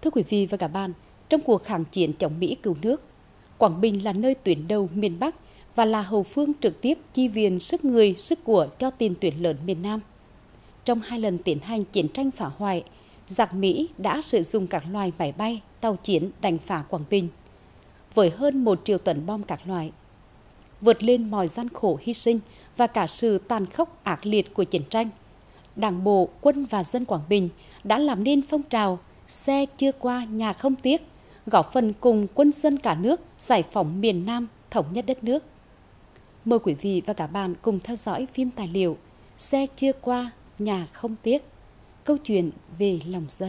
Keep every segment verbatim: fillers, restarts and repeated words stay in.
Thưa quý vị và các bạn, trong cuộc kháng chiến chống Mỹ cứu nước, Quảng Bình là nơi tuyến đầu miền Bắc và là hậu phương trực tiếp chi viện sức người, sức của cho tiền tuyến lớn miền Nam. Trong hai lần tiến hành chiến tranh phá hoại, giặc Mỹ đã sử dụng các loại máy bay, tàu chiến đánh phá Quảng Bình, với hơn một triệu tấn bom các loại. Vượt lên mọi gian khổ hy sinh và cả sự tàn khốc ác liệt của chiến tranh, Đảng bộ, quân và dân Quảng Bình đã làm nên phong trào xe chưa qua nhà không tiếc, góp phần cùng quân dân cả nước giải phóng miền Nam, thống nhất đất nước. Mời quý vị và các bạn cùng theo dõi phim tài liệu Xe chưa qua nhà không tiếc, câu chuyện về lòng dân.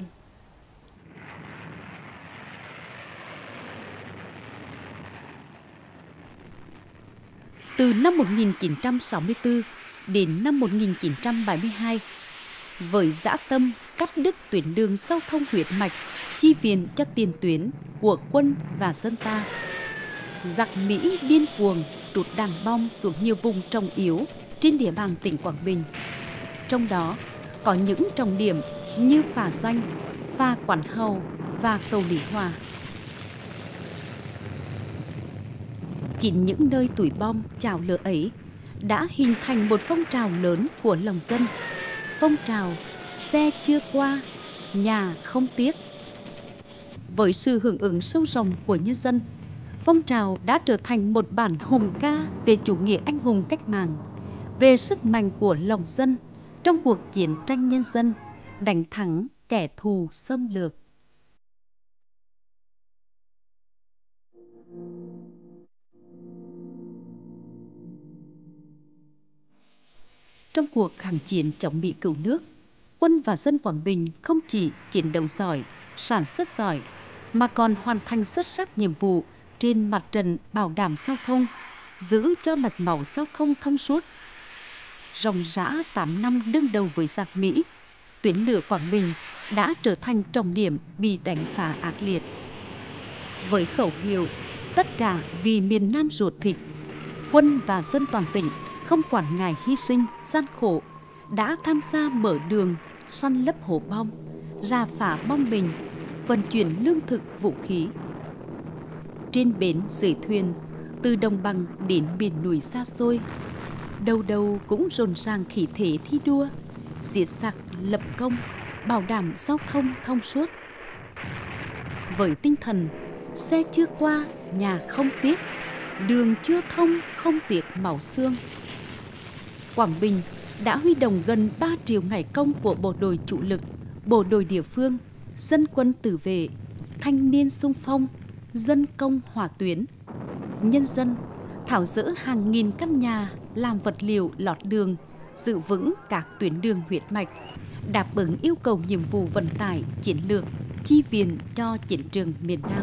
Từ năm một nghìn chín trăm sáu mươi tư đến năm một nghìn chín trăm bảy mươi hai, với dã tâm cắt đứt tuyến đường giao thông huyết mạch chi viện cho tiền tuyến của quân và dân ta, giặc Mỹ điên cuồng trút đạn bom xuống nhiều vùng trọng yếu trên địa bàn tỉnh Quảng Bình. Trong đó có những trọng điểm như Phả Danh, Phà Quán Hầu và cầu Lý Hòa. Chính những nơi tủi bom chảo lửa ấy đã hình thành một phong trào lớn của lòng dân, phong trào xe chưa qua, nhà không tiếc. Với sự hưởng ứng sâu rộng của nhân dân, phong trào đã trở thành một bản hùng ca về chủ nghĩa anh hùng cách mạng, về sức mạnh của lòng dân trong cuộc chiến tranh nhân dân, đánh thắng kẻ thù xâm lược. Trong cuộc kháng chiến chống Mỹ cứu nước, quân và dân Quảng Bình không chỉ chiến đấu giỏi, sản xuất giỏi, mà còn hoàn thành xuất sắc nhiệm vụ trên mặt trận bảo đảm giao thông, giữ cho mạch máu giao thông thông suốt. Ròng rã tám năm đương đầu với giặc Mỹ, tuyến lửa Quảng Bình đã trở thành trọng điểm bị đánh phá ác liệt. Với khẩu hiệu tất cả vì miền Nam ruột thịt, quân và dân toàn tỉnh không quản ngại hy sinh, gian khổ, đã tham gia mở đường, săn lấp hố bom, rà phá bom bình, vận chuyển lương thực, vũ khí. Trên bến dưới thuyền, từ đồng bằng đến miền núi xa xôi, đầu đầu cũng rộn ràng khí thế thi đua, diệt giặc lập công, bảo đảm giao thông thông suốt. Với tinh thần xe chưa qua, nhà không tiếc, đường chưa thông không tiếc máu xương, Quảng Bình đã huy động gần ba triệu ngày công của bộ đội chủ lực, bộ đội địa phương, dân quân tự vệ, thanh niên xung phong, dân công hỏa tuyến, nhân dân tháo dỡ hàng nghìn căn nhà làm vật liệu lót đường, giữ vững các tuyến đường huyết mạch, đáp ứng yêu cầu nhiệm vụ vận tải chiến lược, chi viện cho chiến trường miền Nam.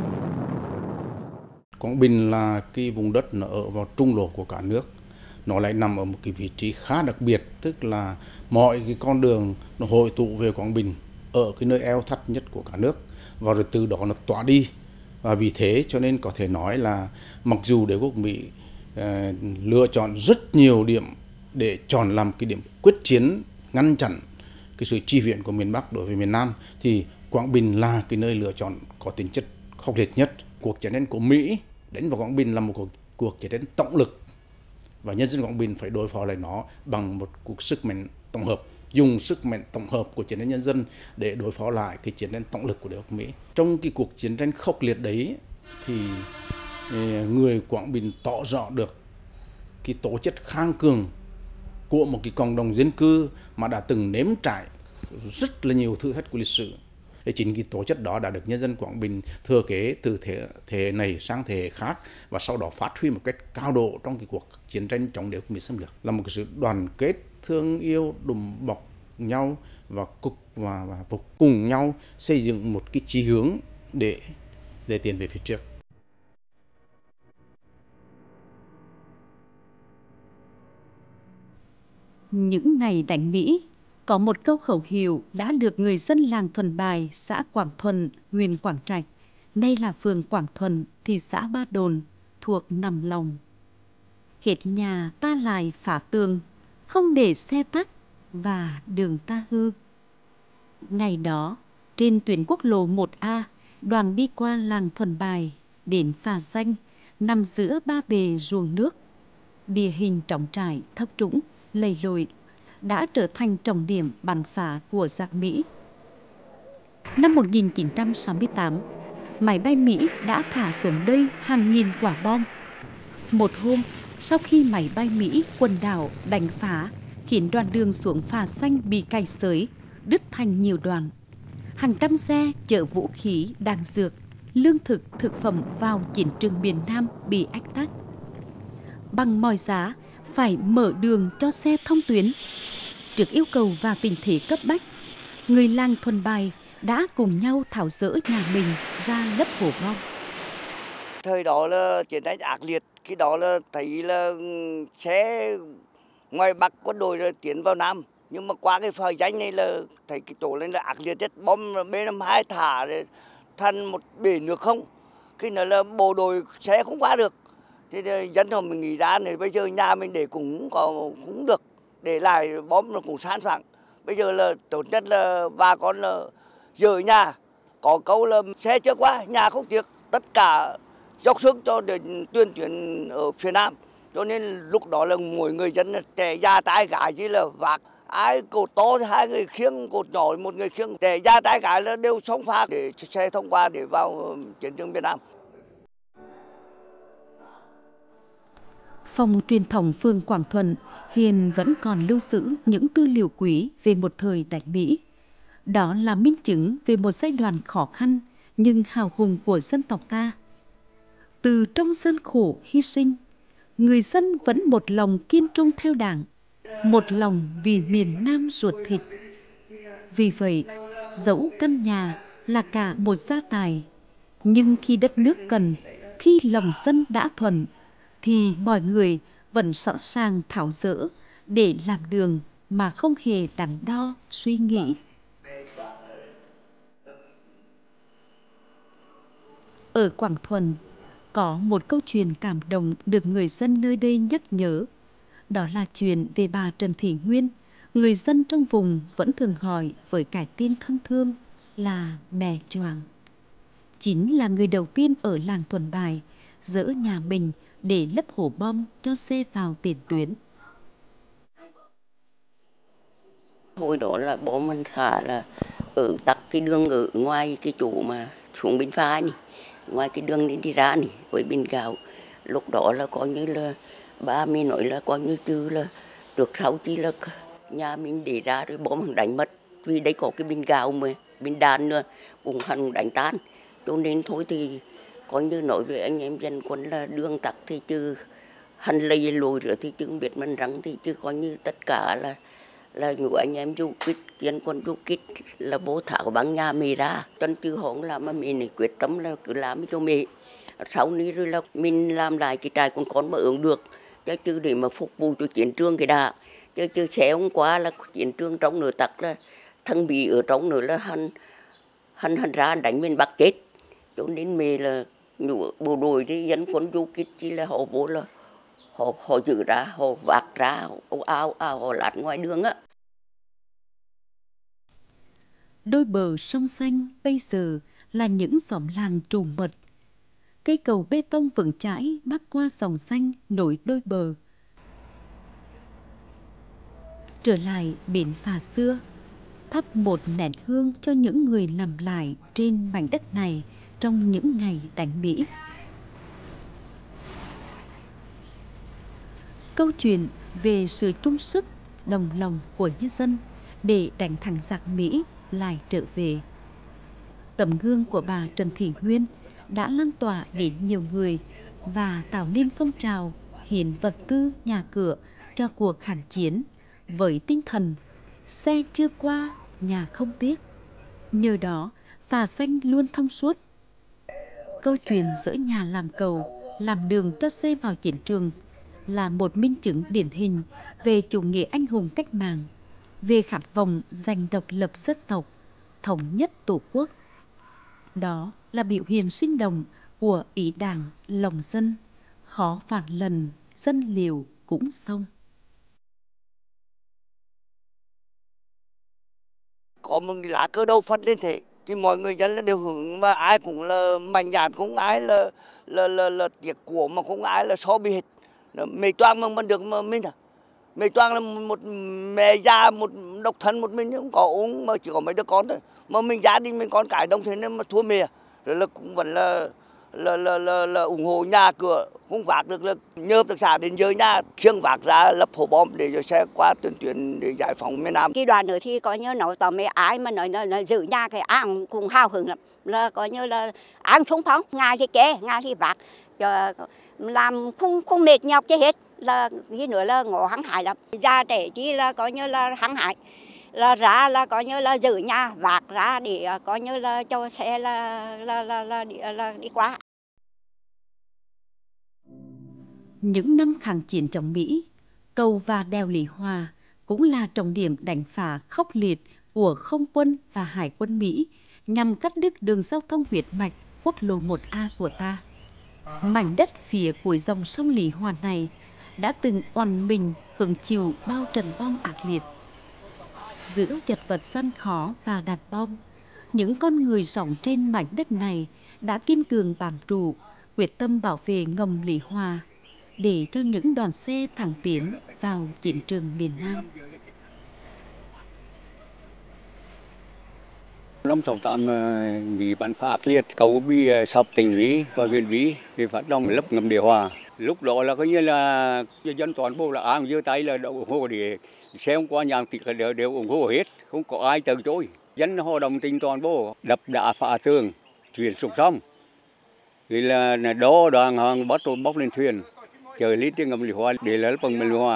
Quảng Bình là cái vùng đất nó ở vào trung lộ của cả nước. Nó lại nằm ở một cái vị trí khá đặc biệt, tức là mọi cái con đường nó hội tụ về Quảng Bình ở cái nơi eo thắt nhất của cả nước, và rồi từ đó nó tỏa đi. Và vì thế cho nên có thể nói là mặc dù đế quốc Mỹ uh, lựa chọn rất nhiều điểm để chọn làm cái điểm quyết chiến ngăn chặn cái sự chi viện của miền Bắc đối với miền Nam, thì Quảng Bình là cái nơi lựa chọn có tính chất khốc liệt nhất. Cuộc chiến tranh của Mỹ đánh vào Quảng Bình là một cuộc, cuộc chiến tranh tổng lực, và nhân dân Quảng Bình phải đối phó lại nó bằng một cuộc sức mạnh tổng hợp, dùng sức mạnh tổng hợp của chiến tranh nhân dân để đối phó lại cái chiến tranh tổng lực của đế quốc Mỹ. Trong cái cuộc chiến tranh khốc liệt đấy thì người Quảng Bình tỏ rõ được cái tố chất khang cường của một cái cộng đồng dân cư mà đã từng nếm trải rất là nhiều thử thách của lịch sử. Để chính cái tố chất đó đã được nhân dân Quảng Bình thừa kế từ thế, thế này sang thế khác, và sau đó phát huy một cách cao độ trong cái cuộc chiến tranh chống đế quốc Mỹ xâm lược. Là một cái sự đoàn kết, thương yêu, đùm bọc nhau và cục và, và cùng nhau xây dựng một cái chí hướng để để tiến về phía trước. Những ngày đánh Mỹ, có một câu khẩu hiệu đã được người dân làng Thuần Bài, xã Quảng Thuần, huyện Quảng Trạch, nay là phường Quảng Thuần, thị xã Ba Đồn, thuộc nằm lòng. Hết nhà ta lại phá tường, không để xe tắc và đường ta hư. Ngày đó, Trên tuyến quốc lộ một A, đoàn đi qua làng Thuần Bài đến Phà Danh, nằm giữa ba bề ruộng nước. Địa hình trống trải, thấp trũng, lầy lội đã trở thành trọng điểm bắn phá của giặc Mỹ. Năm một nghìn chín trăm sáu mươi tám, máy bay Mỹ đã thả xuống đây hàng nghìn quả bom. Một hôm, sau khi máy bay Mỹ quần đảo đánh phá, khiến đoạn đường xuống Phà Xanh bị cày xới, đứt thành nhiều đoạn. Hàng trăm xe chở vũ khí, đạn dược, lương thực, thực phẩm vào chiến trường miền Nam bị ách tắc. Bằng mọi giá, phải mở đường cho xe thông tuyến. Trước yêu cầu và tình thế cấp bách, người làng Thuần Bài đã cùng nhau tháo dỡ nhà mình ra lấp hố bom. Thời đó là chiến tranh ác liệt, khi đó là thấy là xe ngoài Bắc quân đội rồi tiến vào Nam, nhưng mà qua cái thời danh này là thấy cái chỗ lên là ác liệt nhất, bom B năm mươi hai thả rồi thành một bể nước không, khi đó là bộ đội xe không qua được, thì dân họ mình nghĩ ra này bây giờ nhà mình để cũng có cũng được, để lại bom nó cũng san phẳng. Bây giờ là tốt nhất là bà con là dỡ nhà, có câu là xe chưa qua nhà không tiếc, tất cả dốc sức cho để tuyên truyền ở phía Nam, cho nên lúc đó là mỗi người dân trẻ già trai gái chỉ là vác ai cột to thì hai người khiêng, cột nhỏ một người khiêng, trẻ già trai gái là đều xông pha để xe thông qua để vào chiến trường Việt Nam. Phòng truyền thống phường Quảng Thuận hiện vẫn còn lưu giữ những tư liệu quý về một thời đánh Mỹ. Đó là minh chứng về một giai đoạn khó khăn nhưng hào hùng của dân tộc ta. Từ trong gian khổ hy sinh, người dân vẫn một lòng kiên trung theo Đảng, một lòng vì miền Nam ruột thịt. Vì vậy, dẫu căn nhà là cả một gia tài, nhưng khi đất nước cần, khi lòng dân đã thuần, thì mọi người vẫn sẵn sàng tháo dỡ để làm đường mà không hề đắn đo suy nghĩ. Ở Quảng Thuận, có một câu chuyện cảm động được người dân nơi đây nhắc nhớ. Đó là chuyện về bà Trần Thị Nguyên, người dân trong vùng vẫn thường gọi với cái tên thân thương là Mẹ Choàng. Chính là người đầu tiên ở làng Thuần Bài dỡ nhà mình để lấp hố bom cho xe vào tiền tuyến. Hồi đó là bố mình thả là ở tắc cái đường ở ngoài cái chỗ mà xuống bên phá này, ngoài cái đường đi, đi ra này với bên gạo. Lúc đó là coi như là ba mình nói là coi như chứ là trước sau chỉ là nhà mình để ra rồi bố mình đánh mất, vì đây có cái bên gạo mà bên đàn nữa cũng hẳn đánh tan, cho nên thôi thì coi như nói với anh em dân quân là đường tắc thì chứ hẳn lây lùi rồi thì chứ không biết mình răng thì chứ coi như tất cả là là những anh em du kích dân quân du kích là bố thảo bằng nhà mì ra, chân chứ không làm mà mình này quyết tâm là cứ làm cho mì. Sau này rồi là mình làm lại cái trại con con mà ứng được, chứ chứ để mà phục vụ cho chiến trường cái đã, chứ chứ sẽ không quá là chiến trường trong nửa tắc là thằng bị ở trong nửa là hắn hắn hắn ra đánh mình bắt chết, cho nên mì là những bộ đội đi dân quân du kích chỉ là họ vô là họ họ giữ ra, họ vác ra, họ ao ao họ lát ngoài đường á. Đôi bờ sông xanh bây giờ là những xóm làng trù mật. Cây cầu bê tông vững chãi bắc qua dòng xanh nối đôi bờ. Trở lại bến phà xưa, thắp một nén hương cho những người nằm lại trên mảnh đất này trong những ngày đánh Mỹ. Câu chuyện về sự chung sức, đồng lòng của nhân dân để đánh thắng giặc Mỹ lại trở về. Tấm gương của bà Trần Thị Nguyên đã lan tỏa đến nhiều người và tạo nên phong trào hiến vật tư nhà cửa cho cuộc kháng chiến với tinh thần xe chưa qua, nhà không tiếc. Nhờ đó, phà xanh luôn thông suốt. Câu chuyện dỡ nhà làm cầu, làm đường cho xe vào chiến trường là một minh chứng điển hình về chủ nghĩa anh hùng cách mạng, về khát vọng giành độc lập dân tộc, thống nhất tổ quốc. Đó là biểu hiện sinh động của ý đảng lòng dân, khó phản lần, dân liều cũng xong. Có một lá cờ đầu phân lên thế, thì mọi người dân là đều hưởng, mà ai cũng là mạnh dạn, không ai là là là, là tiếc của, mà không ai là so bì hết. Mẹ Toan mà mình được mà mình à, mẹ Toan là một mẹ già, một độc thân một mình, không có uống, mà chỉ có mấy đứa con thôi, mà mình gia đình mình con cái đông thế nên mà thua mẹ, rồi là cũng vẫn là là là là, là ủng hộ nhà cửa, không vác được, là nhờ hợp tác xã đến giờ nhà khiêng vác ra lấp hố bom để cho xe qua tuyên tuyến để giải phóng miền Nam. Cái đoàn nữa thì có như nói tỏ mấy ai mà nói là giữ nhà cái ăn cũng hào hứng lắm, là có như là ăn sung phong, ngài thì kê, ngài thì vác, cho làm không không mệt nhọc chứ hết, là cái nữa là ngộ hăng hải lắm, ra để chỉ là có như là hăng hải, là ra là có như là giữ nhà vác ra để có như là cho xe là là là là đi, là đi qua. Những năm kháng chiến chống Mỹ, cầu và đèo Lý Hòa cũng là trọng điểm đánh phá khốc liệt của không quân và hải quân Mỹ nhằm cắt đứt đường giao thông huyết mạch quốc lộ một A của ta. Mảnh đất phía cuối dòng sông Lý Hòa này đã từng oằn mình hứng chịu bao trận bom ác liệt. Giữa chật vật gian khó và đạn bom, những con người sống trên mảnh đất này đã kiên cường bám trụ, quyết tâm bảo vệ ngầm Lý Hòa để cho những đoàn xe thẳng tiến vào chiến trường miền Nam. Năm sáu tám bị bắn phá ác liệt, cầu bị sập tỉnh ủy và huyện ủy thì phát động lấp ngầm Lý Hòa. Lúc đó là coi như là dân toàn bộ là ai giơ tay là ủng hộ, để xe hôm qua nhà thì đều, đều ủng hộ hết, không có ai từ chối. Dân họ đồng tình toàn bộ, đập đá phá tường, chuyển xuống sông. Thì là đó đoàn hàng bắt tôi bóc lên thuyền, chờ lên trên ngầm Lý Hòa để lấp bằng Lý Hòa.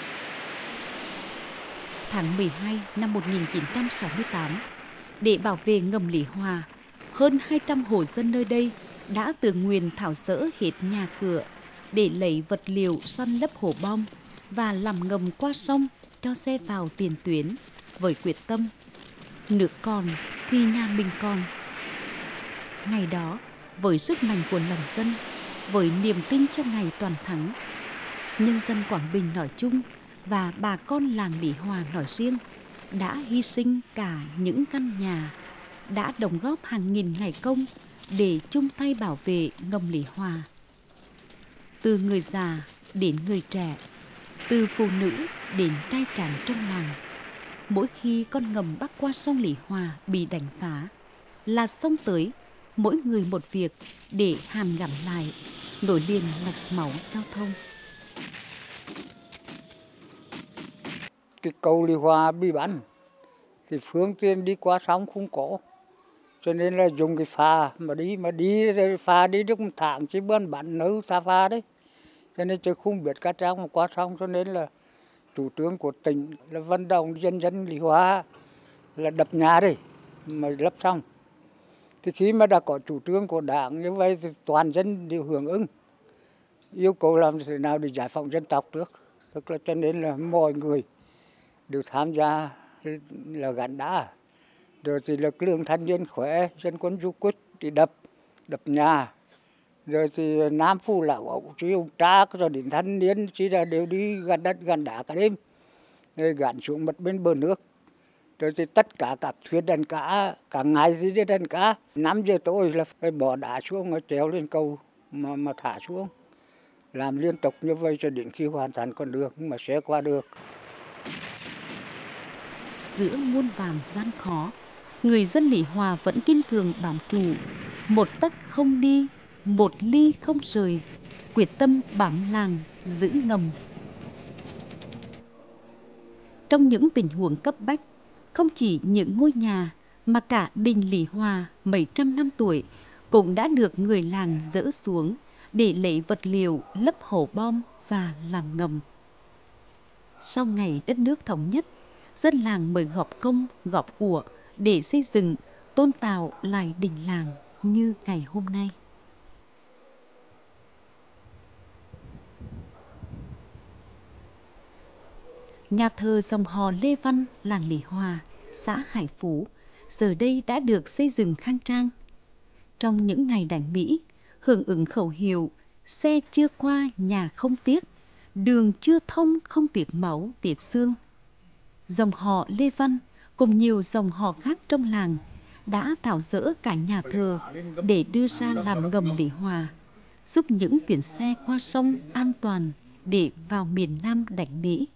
Tháng mười hai năm một nghìn chín trăm sáu mươi tám, để bảo vệ ngầm Lý Hòa, hơn hai trăm hộ dân nơi đây đã tự nguyện tháo dỡ hết nhà cửa để lấy vật liệu săn lấp hố bom và làm ngầm qua sông cho xe vào tiền tuyến với quyết tâm nước còn thì nhà mình còn. Ngày đó, với sức mạnh của lòng dân, với niềm tin cho ngày toàn thắng, nhân dân Quảng Bình nói chung và bà con làng Lý Hòa nói riêng đã hy sinh cả những căn nhà, đã đóng góp hàng nghìn ngày công để chung tay bảo vệ ngầm Lý Hòa. Từ người già đến người trẻ, từ phụ nữ đến trai tráng trong làng, mỗi khi con ngầm bắc qua sông Lý Hòa bị đánh phá là xông tới mỗi người một việc để hàn gắn lại, nối liền mạch máu giao thông. Cái cầu Lý Hòa bị bắn thì phương tiện đi qua sông không có, cho nên là dùng cái phà mà đi mà đi phà đi được một tháng chỉ bắn bắn nấu xa phà đấy, cho nên tôi không biết cá trang mà qua sông, cho nên là chủ trương của tỉnh là vận động dân dân Lý Hòa là đập nhà đi mà lấp xong. Thì khi mà đã có chủ trương của đảng như vậy thì toàn dân đều hưởng ứng, yêu cầu làm thế nào để giải phóng dân tộc trước, tức là cho nên là mọi người đều tham gia là gắn đá, rồi thì lực lượng thanh niên khỏe, dân quân du kích thì đập đập nhà, rồi thì nam phu lão ẩu chỉ ông cha rồi đến thanh niên chỉ là đều đi gắn đất gắn đá cả đêm, rồi gắn xuống mặt bên bờ nước, rồi thì tất cả các thuyền đánh cá cả ngày gì đi đánh cá, năm giờ tối là phải bỏ đá xuống rồi trèo lên cầu mà mà thả xuống, làm liên tục như vậy cho đến khi hoàn thành con đường mà sẽ qua được. Giữa muôn vàn gian khó, người dân Lý Hòa vẫn kiên cường bám trụ, một tấc không đi, một ly không rời, quyết tâm bám làng, giữ ngầm. Trong những tình huống cấp bách, không chỉ những ngôi nhà mà cả đình Lý Hòa mấy trăm năm tuổi cũng đã được người làng dỡ xuống để lấy vật liệu lấp hố bom và làm ngầm. Sau ngày đất nước thống nhất, dân làng mới góp công góp của để xây dựng, tôn tạo lại đình làng như ngày hôm nay. Nhà thờ dòng họ Lê Văn, làng Lý Hòa, xã Hải Phú, giờ đây đã được xây dựng khang trang. Trong những ngày đánh Mỹ, hưởng ứng khẩu hiệu xe chưa qua nhà không tiếc, đường chưa thông không tiếc máu tiếc xương, dòng họ Lê Văn cùng nhiều dòng họ khác trong làng đã tháo dỡ cả nhà thờ để đưa ra làm ngầm để hòa, giúp những chuyến xe qua sông an toàn để vào miền Nam đánh Mỹ.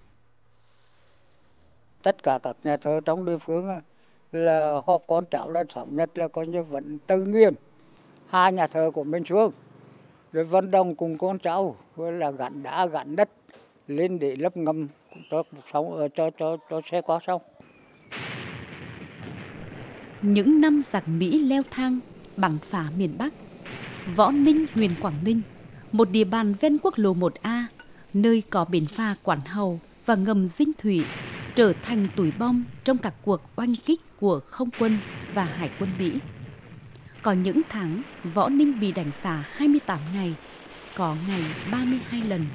Tất cả các nhà thờ trong địa phương là họp con cháu là thống nhất là coi như vẫn tự nghiêm hai nhà thờ của Minh Phương, rồi vận động cùng con cháu là gắn đá gắn đất lên để lấp ngầm cho sông cho cho cho xe qua sông. Những năm giặc Mỹ leo thang bắn phá miền Bắc, Võ Ninh, huyện Quảng Ninh, một địa bàn ven quốc lộ một A, nơi có bến phà Quán Hầu và ngầm Dinh Thủy, trở thành túi bom trong các cuộc oanh kích của không quân và hải quân Mỹ. Có những tháng, Võ Ninh bị đánh phá hai mươi tám ngày, có ngày ba mươi hai lần.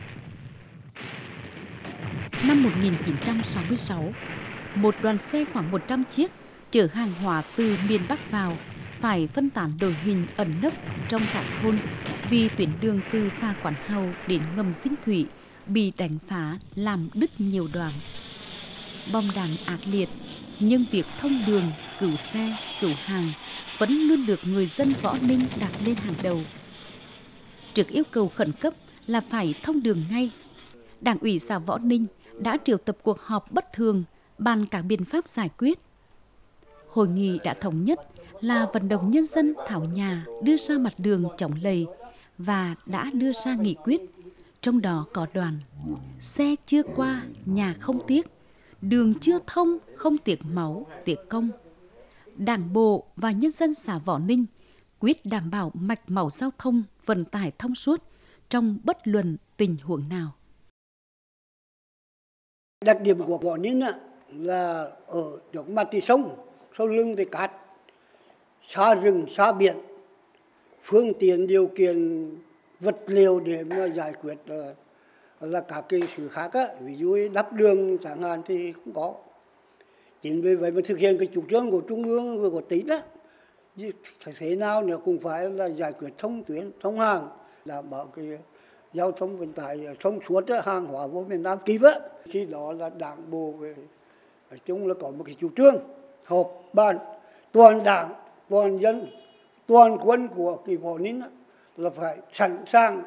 Năm một nghìn chín trăm sáu mươi sáu, một đoàn xe khoảng một trăm chiếc chở hàng hóa từ miền Bắc vào phải phân tán đội hình ẩn nấp trong các thôn vì tuyến đường từ phà Quán Hầu đến ngầm Dinh Thủy bị đánh phá làm đứt nhiều đoạn. Bom đạn ác liệt, nhưng việc thông đường, cứu xe, cứu hàng vẫn luôn được người dân Võ Ninh đặt lên hàng đầu. Trước yêu cầu khẩn cấp là phải thông đường ngay, Đảng ủy xã Võ Ninh đã triệu tập cuộc họp bất thường bàn các biện pháp giải quyết. Hội nghị đã thống nhất là vận động nhân dân tháo nhà đưa ra mặt đường chống lầy và đã đưa ra nghị quyết, trong đó có đoạn xe chưa qua, nhà không tiếc, đường chưa thông, không tiếc máu, tiếc công. Đảng bộ và nhân dân xã Võ Ninh quyết đảm bảo mạch máu giao thông vận tải thông suốt trong bất luận tình huống nào. Đặc điểm của Võ Ninh là ở trước mặt thì sông, sau lưng thì cát, xa rừng, xa biển, phương tiện điều kiện vật liệu để mà giải quyết là, là các cái sự khác á, ví dụ đắp đường chẳng hạn thì không có. Chính vì vậy mà thực hiện cái chủ trương của Trung ương và của tỉnh á, phải thế nào nữa cũng phải là giải quyết thông tuyến, thông hàng, đảm bảo cái giao thông vận tải thông suốt á, hàng hóa vô miền Nam kịp á. Khi đó là đảng bộ về nói chung là có một cái chủ trương họp ban toàn đảng, toàn dân, toàn quân của kỳ Võ Ninh là phải sẵn sàng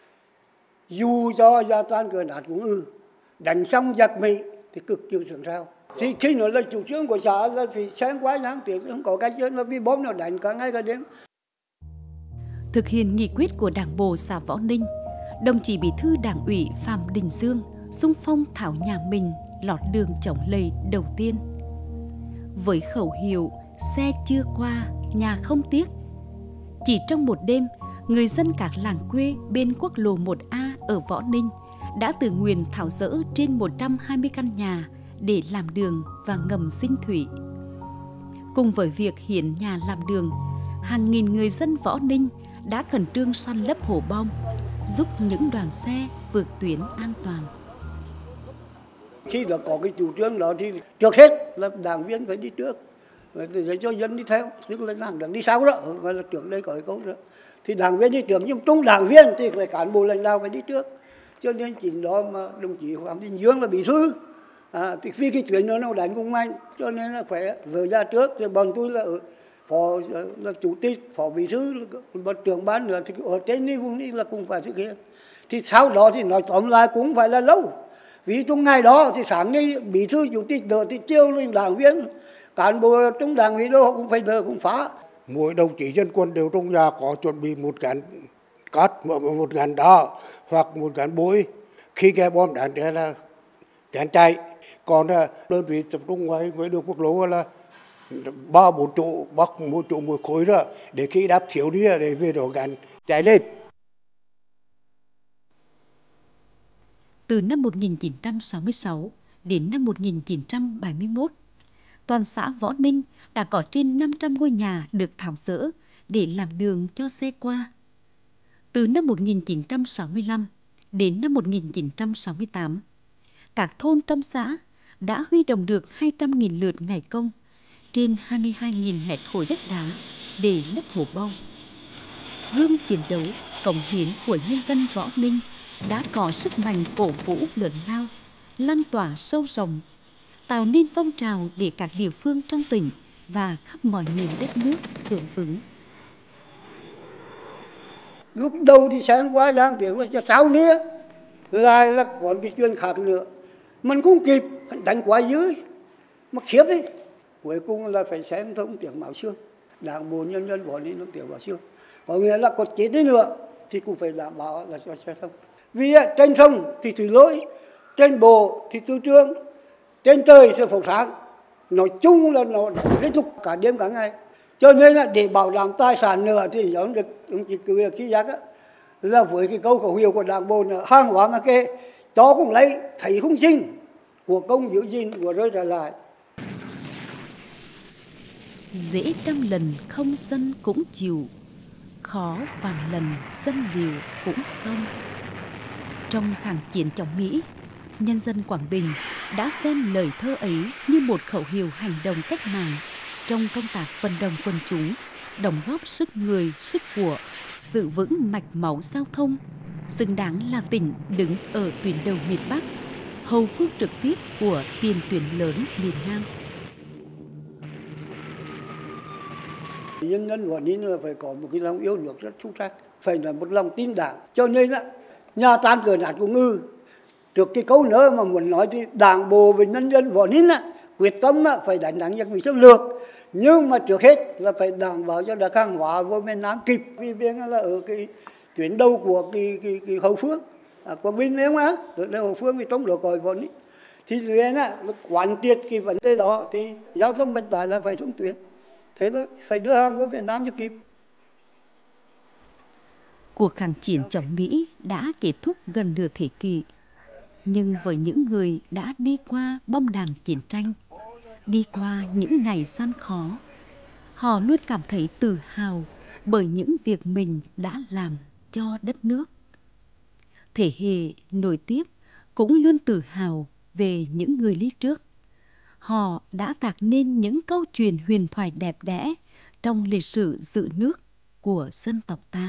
dù cho gia tan cờ nát cũng ư, đánh xong giặc Mỹ thì cực chịu sẵn sao. Thì khi nói là chủ trương của xã là phải sáng quá nhãn tiền, không có cái chuyện là vì bom nó đánh cả ngày cả đêm. Thực hiện nghị quyết của Đảng bộ xã Võ Ninh, đồng chí Bí thư Đảng ủy Phạm Đình Dương xung phong tháo nhà mình lọt đường chống lầy đầu tiên. Với khẩu hiệu xe chưa qua, nhà không tiếc, chỉ trong một đêm, người dân các làng quê bên quốc lộ một A ở Võ Ninh đã tự nguyện tháo dỡ trên một trăm hai mươi căn nhà để làm đường và ngầm Dinh Thủy. Cùng với việc hiến nhà làm đường, hàng nghìn người dân Võ Ninh đã khẩn trương săn lấp hố bom, giúp những đoàn xe vượt tuyến an toàn. Khi đã có cái chủ trương đó thì trước hết là đảng viên phải đi trước, để cho dân đi theo, tức là đảng đảng đi sau đó, gọi là trước đây có cái câu đó. Thì đảng viên đi trước, nhưng trung đảng viên thì phải cán bộ lãnh đạo phải đi trước. Cho nên chính đó mà đồng chí Phạm Đình Dương là bí thư, à, thì vì cái chuyện đó nó đánh cũng mạnh, cho nên là phải rời ra trước. Thì bọn tôi là ở phó là chủ tịch, phó bí thư, là trưởng ban nữa thì ở trên này vùng này là cũng phải thực hiện. Thì sau đó thì nói tóm lại cũng phải là lâu. Vì trong ngày đó thì sáng nay bí thư chủ tịch đợi thì chiều lên đảng viên, cán bộ trong đảng viên đó cũng phải đợi cũng phá. Mỗi đồng chí dân quân đều trong nhà có chuẩn bị một cán cát, một cán đá hoặc một cán bối. Khi nghe bom đạn thì là cán chạy. Còn đơn vị tập trung ngoài ngoài đường quốc lộ là ba bốn trụ, bắc một trụ một khối đó, để khi đáp thiếu đi để về đó cán chạy lên. Từ năm một nghìn chín trăm sáu mươi sáu đến năm một nghìn chín trăm bảy mươi mốt, toàn xã Võ Ninh đã có trên năm trăm ngôi nhà được tháo dỡ để làm đường cho xe qua. Từ năm một nghìn chín trăm sáu mươi lăm đến năm một nghìn chín trăm sáu mươi tám, các thôn trong xã đã huy động được hai trăm nghìn lượt ngày công, trên hai mươi hai nghìn mét khối đất đá để lấp hố bom. Gương chiến đấu, cống hiến của nhân dân Võ Ninh đã có sức mạnh cổ vũ lớn lao, lan tỏa sâu rộng, tạo nên phong trào để các địa phương trong tỉnh và khắp mọi miền đất nước hưởng ứng. Lúc đầu thì sáng qua giang tiếng là sao nữa, lại là còn cái chuyện khác nữa. Mình không kịp, đánh quá dưới, mà khiếp ấy. Cuối cùng là phải xem thông tiếng Mão Xương. Đảng bộ nhân dân bỏ đi thông tiếng Mão Xương. Có nghĩa là có chết đi nữa thì cũng phải đảm bảo là cho xe thông. Vì trên sông thì thủy lỗi, trên bộ thì tư trương, trên trời thì phổ sáng. Nói chung là nó liên tục cả đêm cả ngày. Cho nên là để bảo đảm tài sản nữa thì giống được ông chỉ cứ là khi giác á, là với cái câu khẩu hiệu của đảng bộ là hàng hóa mà kê, chó cũng lấy, thấy không xin, của công giữ gìn, của rơi trở lại. Dễ trăm lần không dân cũng chịu, khó vạn lần dân liều cũng xong. Trong kháng chiến chống Mỹ, nhân dân Quảng Bình đã xem lời thơ ấy như một khẩu hiệu hành động cách mạng trong công tác vận động quần chúng, đóng góp sức người, sức của, giữ vững mạch máu giao thông, xứng đáng là tỉnh đứng ở tuyến đầu miền Bắc, hậu phương trực tiếp của tiền tuyến lớn miền Nam. Nhân dân Quảng Ninh là phải có một cái lòng yêu nước rất sâu sắc, phải là một lòng tin đảng. Cho nên là nhà tan cửa nát của ngư. Trước cái câu nữa mà muốn nói thì đảng bộ và nhân dân Quảng Ninh quyết tâm phải đánh thắng giặc Mỹ xâm lược. Nhưng mà trước hết là phải đảm bảo cho được hàng hóa vô miền Nam kịp. Vì bên là ở cái tuyến đầu của cái, cái, cái hậu phương, à, Quảng Bình phải không á? Ở hậu phương thì trong đó còi Quảng Ninh. Thì về là quán triệt cái vấn đề đó thì giao thông vận tải là phải thông tuyến. Thế thôi, phải đưa hàng vô Việt Nam cho kịp. Cuộc kháng chiến chống Mỹ đã kết thúc gần nửa thế kỷ. Nhưng với những người đã đi qua bom đạn chiến tranh, đi qua những ngày gian khó, họ luôn cảm thấy tự hào bởi những việc mình đã làm cho đất nước. Thế hệ nối tiếp cũng luôn tự hào về những người đi trước. Họ đã tạo nên những câu chuyện huyền thoại đẹp đẽ trong lịch sử giữ nước của dân tộc ta.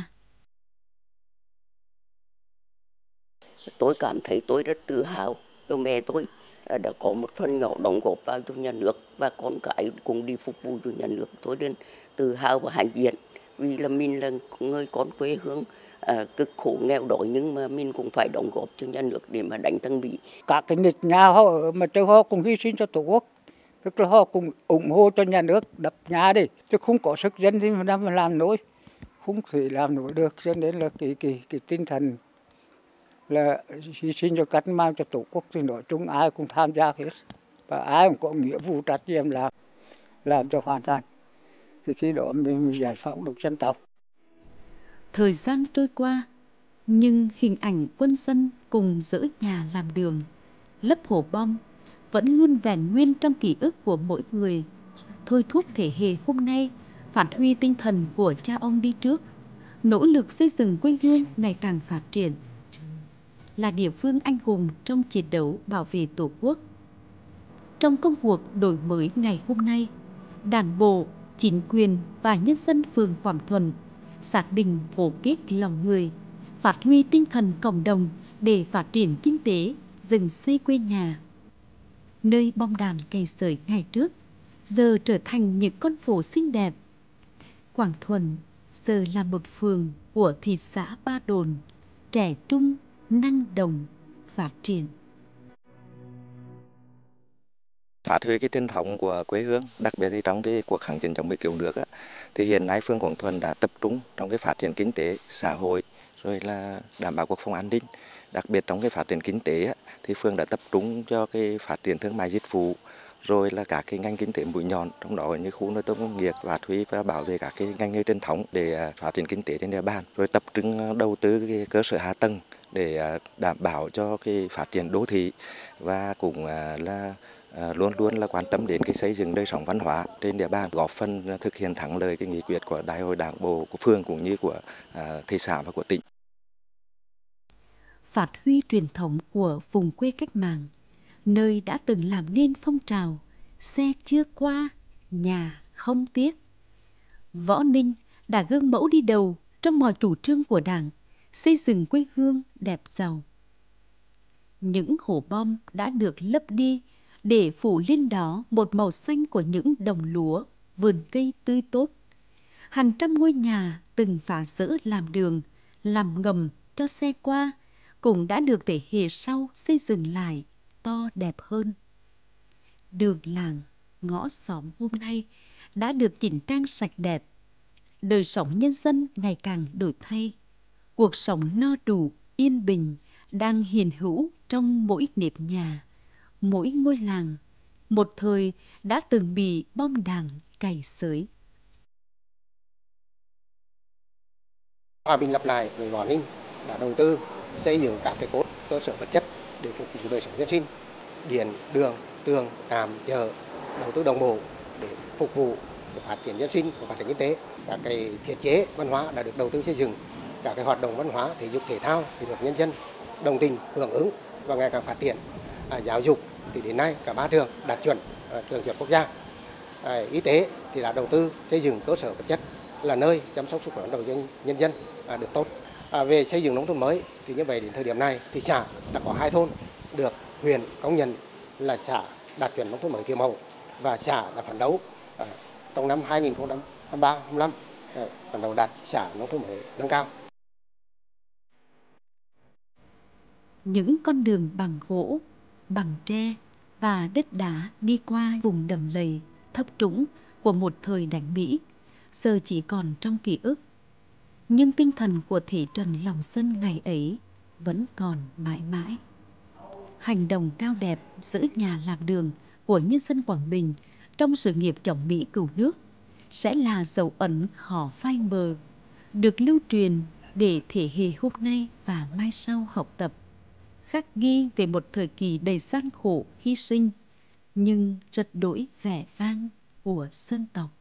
Tôi cảm thấy tôi rất tự hào cho mẹ tôi đã có một phần nhỏ đóng góp vào cho nhà nước và con cái cùng đi phục vụ cho nhà nước. Tôi nên tự hào và hãnh diện vì là mình là người con quê hương à, cực khổ nghèo đói nhưng mà mình cũng phải đóng góp cho nhà nước để mà đánh thằng Mỹ. Các cái nịch nhà họ ở mà châu họ cùng hy sinh cho Tổ quốc, tức là họ cùng ủng hộ cho nhà nước đập nhà đi, chứ không có sức dân thì mà làm nổi, không thể làm nổi được. Cho nên là cái cái cái tinh thần là hy sinh cho cách mạng cho Tổ quốc thì nói chung ai cũng tham gia hết và ai cũng có nghĩa vụ trách nhiệm làm làm cho hoàn thành thì khi đó mình giải phóng được dân tộc. Thời gian trôi qua nhưng hình ảnh quân dân cùng dỡ nhà làm đường, lấp hố bom vẫn luôn vẹn nguyên trong ký ức của mỗi người, thôi thúc thế hệ hôm nay phát huy tinh thần của cha ông đi trước, nỗ lực xây dựng quê hương ngày càng phát triển. Là địa phương anh hùng trong chiến đấu bảo vệ Tổ quốc. Trong công cuộc đổi mới ngày hôm nay, Đảng bộ, chính quyền và nhân dân phường Quảng Thuận xác định gắn kết lòng người, phát huy tinh thần cộng đồng để phát triển kinh tế, dựng xây quê nhà. Nơi bom đạn cây sởi ngày trước, giờ trở thành những con phố xinh đẹp. Quảng Thuận giờ là một phường của thị xã Ba Đồn, trẻ trung, năng động, phát triển. Phát huy cái truyền thống của quê hương, đặc biệt thì trong cái cuộc kháng chiến chống Mỹ cứu nước á, thì hiện nay phường Quảng Thuận đã tập trung trong cái phát triển kinh tế, xã hội, rồi là đảm bảo quốc phòng an ninh. Đặc biệt trong cái phát triển kinh tế á, thì phường đã tập trung cho cái phát triển thương mại dịch vụ, rồi là các cái ngành kinh tế mũi nhọn, trong đó như khu nuôi tôm công nghiệp, phát huy và bảo vệ các cái ngành nghề truyền thống để phát triển kinh tế trên địa bàn, rồi tập trung đầu tư cái cơ sở hạ tầng để đảm bảo cho cái phát triển đô thị và cũng là luôn luôn là quan tâm đến cái xây dựng đời sống văn hóa trên địa bàn, góp phần thực hiện thắng lợi cái nghị quyết của Đại hội Đảng bộ của phường cũng như của thị xã và của tỉnh. Phát huy truyền thống của vùng quê cách mạng, nơi đã từng làm nên phong trào xe chưa qua, nhà không tiếc. Võ Ninh đã gương mẫu đi đầu trong mọi chủ trương của Đảng, xây dựng quê hương đẹp giàu. Những hố bom đã được lấp đi để phủ lên đó một màu xanh của những đồng lúa vườn cây tươi tốt. Hàng trăm ngôi nhà từng phá rỡ làm đường, làm ngầm cho xe qua cũng đã được thế hệ sau xây dựng lại to đẹp hơn. Đường làng, ngõ xóm hôm nay đã được chỉnh trang sạch đẹp. Đời sống nhân dân ngày càng đổi thay. Cuộc sống no đủ, yên bình đang hiện hữu trong mỗi nếp nhà, mỗi ngôi làng, một thời đã từng bị bom đạn cày xới. Hòa Bình lặp lại với Quảng Ninh đã đầu tư xây dựng các cái cốt cơ sở vật chất để phục vụ đời sống dân sinh, điện, đường, tường, trạm, chợ, đầu tư đồng bộ để phục vụ để phát triển dân sinh và phát triển kinh tế. Các cái thiết chế văn hóa đã được đầu tư xây dựng, các cái hoạt động văn hóa thể dục thể thao thì được nhân dân đồng tình hưởng ứng và ngày càng phát triển. À, giáo dục thì đến nay cả ba trường đạt chuẩn à, trường chuẩn quốc gia. À, y tế thì đã đầu tư xây dựng cơ sở vật chất là nơi chăm sóc sức khỏe đầu dân nhân dân à, được tốt. À, về xây dựng nông thôn mới thì như vậy đến thời điểm này thì xã đã có hai thôn được huyện công nhận là xã đạt chuẩn nông thôn mới kiểu mẫu, và xã đã phấn đấu à, trong năm hai nghìn không trăm hai mươi ba hai mươi lăm phấn đấu đạt xã nông thôn mới nâng cao. Những con đường bằng gỗ, bằng tre và đất đá đi qua vùng đầm lầy thấp trũng của một thời đánh Mỹ giờ chỉ còn trong ký ức, nhưng tinh thần của thể trần lòng dân ngày ấy vẫn còn mãi mãi. Hành động cao đẹp giữ nhà làm đường của nhân dân Quảng Bình trong sự nghiệp chống Mỹ cứu nước sẽ là dấu ấn khó phai mờ, được lưu truyền để thế hệ hôm nay và mai sau học tập, khắc ghi về một thời kỳ đầy gian khổ hy sinh nhưng rất đỗi vẻ vang của dân tộc.